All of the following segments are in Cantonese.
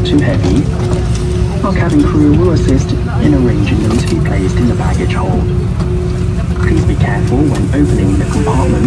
too heavy, our cabin crew will assist in arranging them to be placed in the baggage hold. Please be careful when opening the compartment.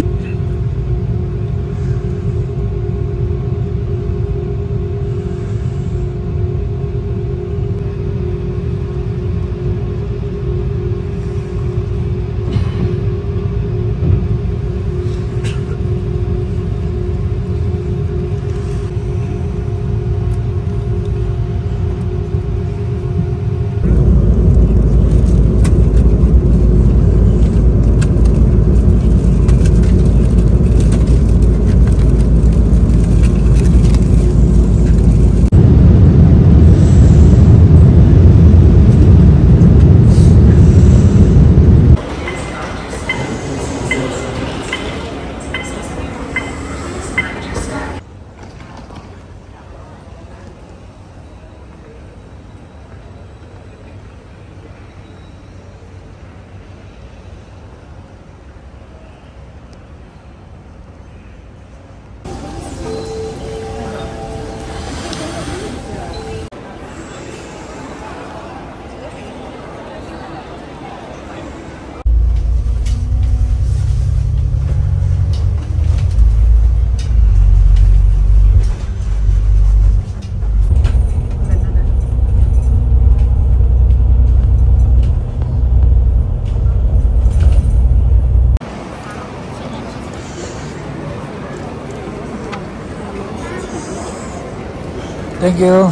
Thank you.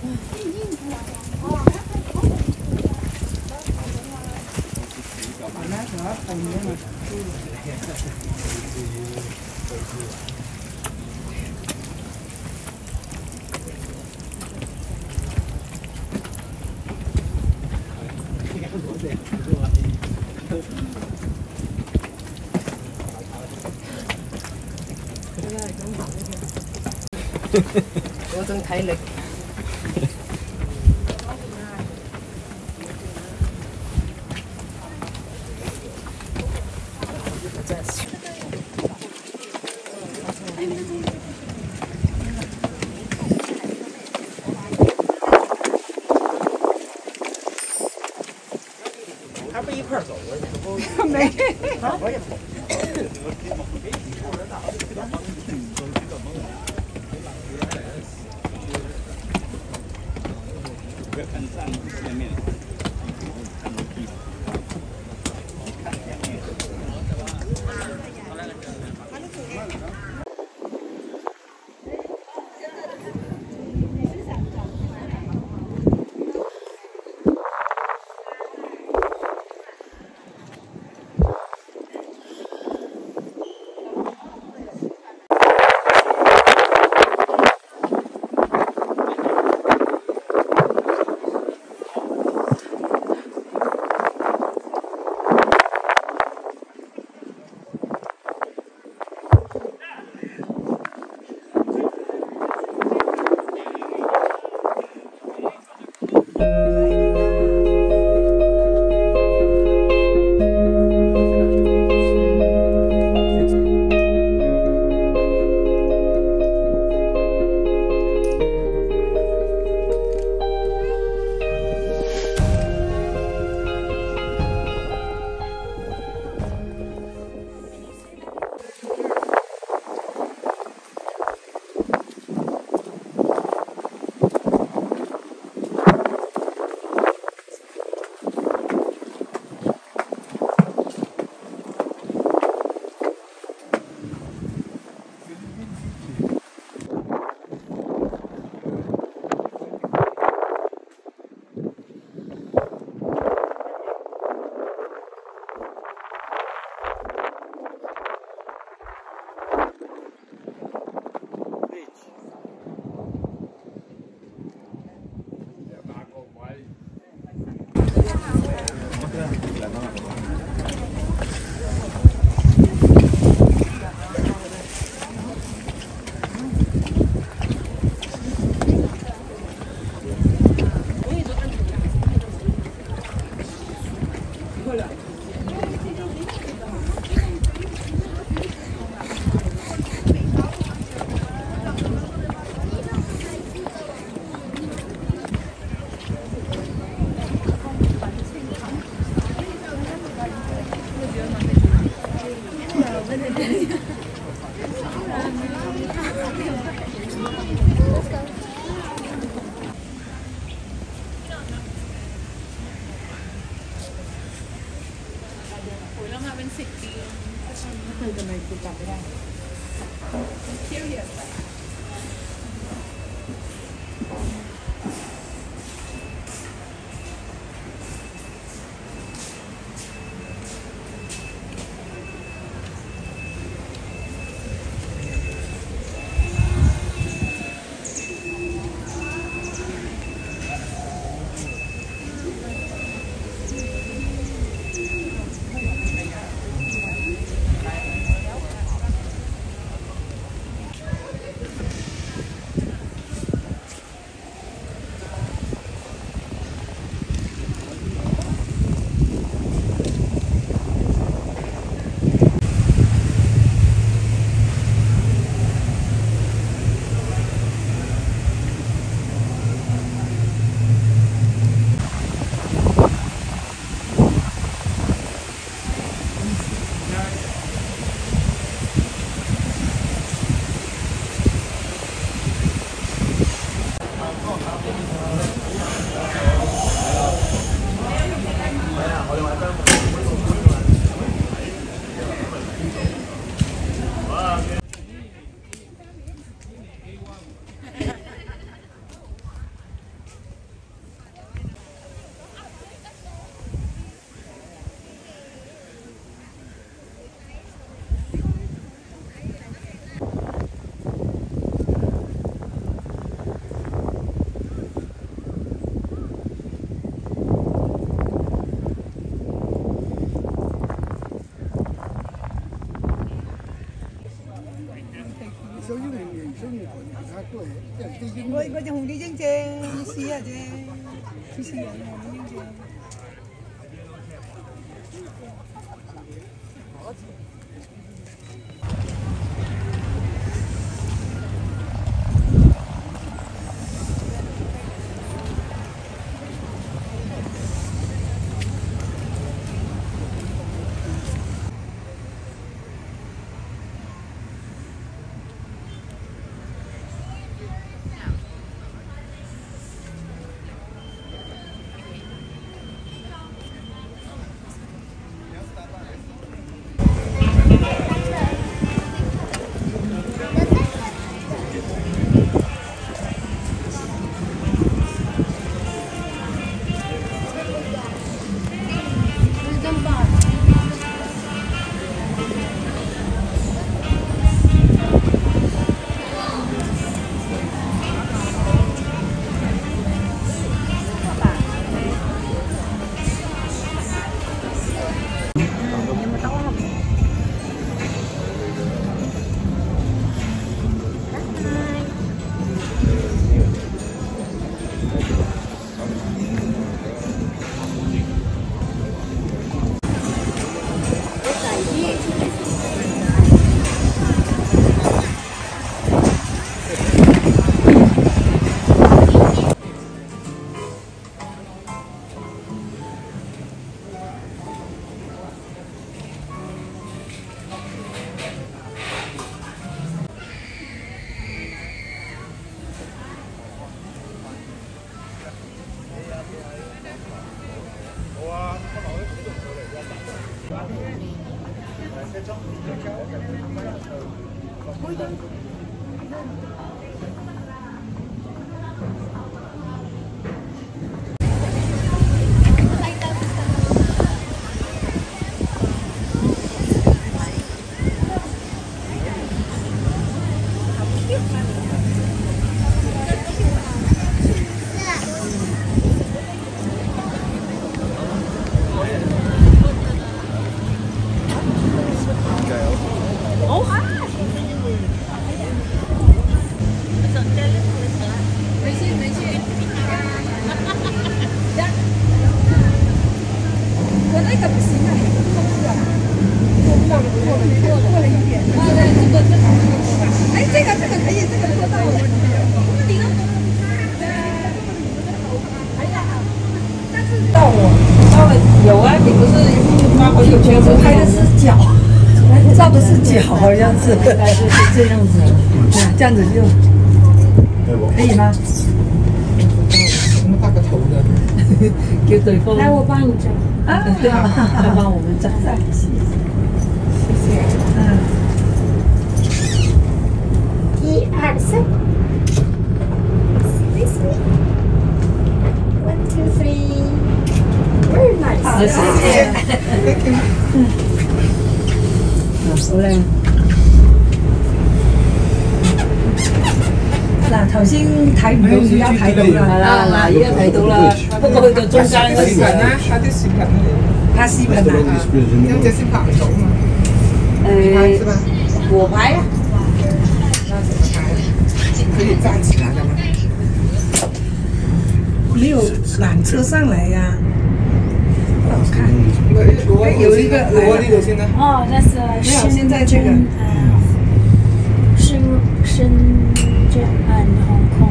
我真體力。还不一块走啊？没，我也不。 我就紅啲英姐，你試下啫，你試下紅啲英姐。 有啊，你不是发朋友圈说拍的是脚，照的是脚，好像是，是这样子，这样子就可以吗？ 我们大个头的， 给对方。 来，我帮你照。 啊，对啊，来帮我们照。谢谢。 1、2、3。This way. 1、2、3. Very nice. 好，謝謝。好靚。嗱，頭先睇唔到，而家睇到啦。係啦，嗱，而家睇到啦。不過去到中間嗰時， 拍啲視頻啊，拍視頻啊，因為這是拍唔到嘛。是吧？ 我拍啊。 可以站起來的嗎？沒有纜車上來呀。好看。有一個哦，那是沒有，現在這個。 深圳航空。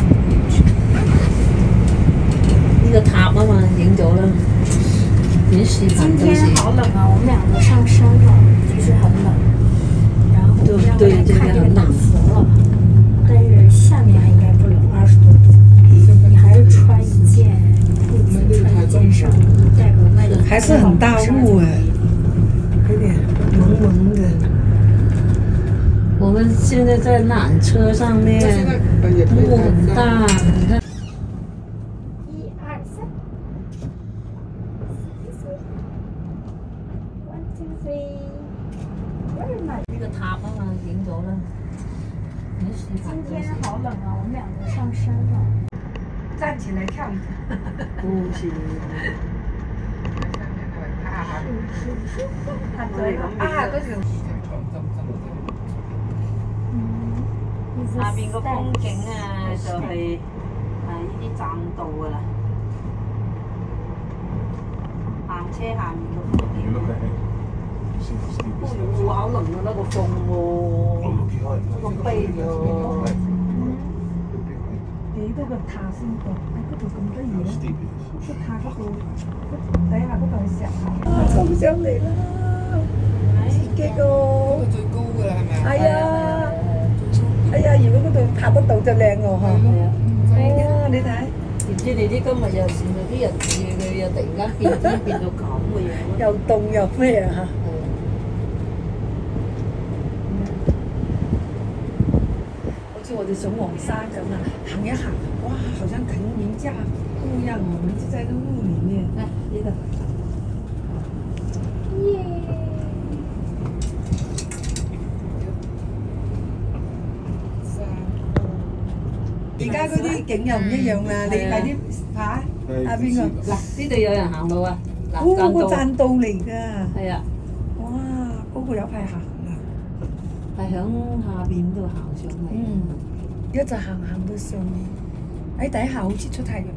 呢個塔啊嘛，影咗啦。連視頻都是。 今天好冷啊，我們兩個上山了，就是很冷。然後讓我來看這個大佛了，但是下面應該不冷，20多度。你還是穿一件褲子，穿一件上衣，帶個外套。 還是很大霧哎，有點蒙蒙的。 我們現在在纜車上面，霧很大，你看。 1、2、3。1、2、3。Very nice。 呢個塔啊嘛，影咗啦。 今天好冷啊，我們兩個上山了。 站起來跳一跳。 不行。下邊個風景啊， 就係呢啲棧道㗎啦，行車行唔到風景。戶口輪㗎啦個風喎，咁悲喎。幾多個塔先到？嗰度咁得意嘅，個塔嗰度，底下嗰度係石頭。衝上嚟啦！刺激喎！ 最高㗎啦，係咪啊？ 係啊！哎呀，如果嗰度塔嗰度就靚喎嚇。係啊，你睇。點知你啲今日又算到啲日子，佢又突然間變天變到咁嘅樣，又凍又咩啊嚇！好似我哋上黃山咁啊，行一行，哇，好像跟人家不一樣，我們就在那霧裡面。來，呢度。而家嗰啲景又唔一樣啦，你快啲爬啊邊個？嗱，呢度有人行路啊！嗱，嗰個棧道嚟㗎。係啊。哇！嗰個有排行啊。係響下邊度行上嚟。嗯。一直行到上面，喺底下好似出太陽。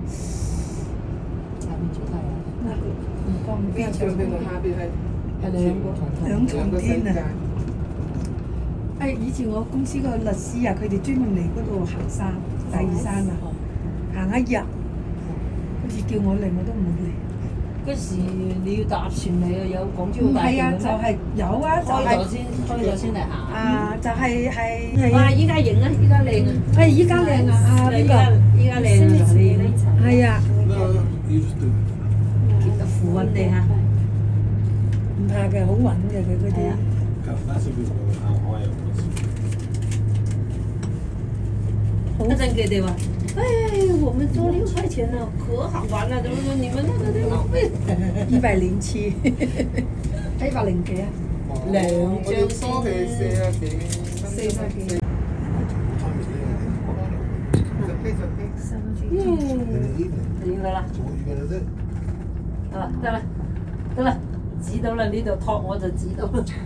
下邊出太陽。唔光邊上邊同下邊係兩重天啊！以前我公司個律師啊，佢哋專門嚟嗰度行山，大嶼山啊，行一日，好似叫我嚟我都唔會嚟。嗰時你要搭船嚟啊，有港珠澳大橋咩？唔係啊，就係有啊，就係開咗先嚟行。啊，就係哇！依家型啊，依家靚啊！依家靚啊！啊邊個？依家靚啊！係啊。扶穩地嚇，唔怕嘅，好穩嘅佢嗰啲。一陣佢哋話：，我們坐6塊錢啊，可好玩啦！怎麼說你們那個在浪費？107，100幾啊？2張先。40幾。點㗎啦？得啦，指到啦，呢度托我就指到啦。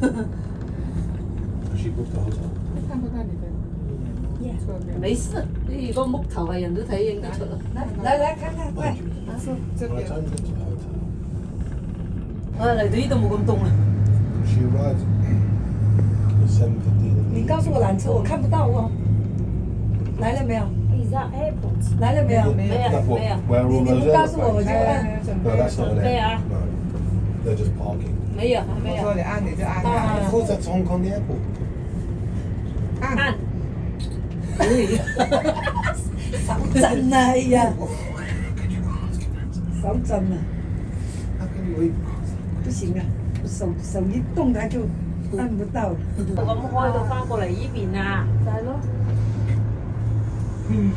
沒事，你個木頭係人都睇認得出啦。來，看看，快！嚟到呢度冇咁凍啊！你告訴我纜車，我看不到哦。來了沒有？來了沒有？沒有。你不告訴我，我就按。對啊。沒有，還沒有。 我說你按你就按。 按。手震啊！哎呀，手震啊！不行啊，手一動它就按不到。咁開到翻過嚟呢邊啊？就係咯。嗯。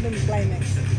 Island Climax。